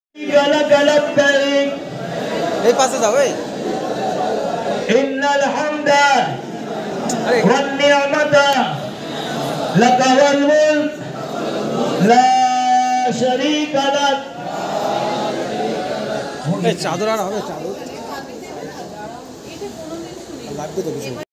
এই পাশে যাও এই ইন্নাল হামদা ওয়ান নি'মাতা লাকা ওয়াল মুলক লা শারীকা লাক। এই চাদর আর হবে চাদর লাগবে তো কিছু।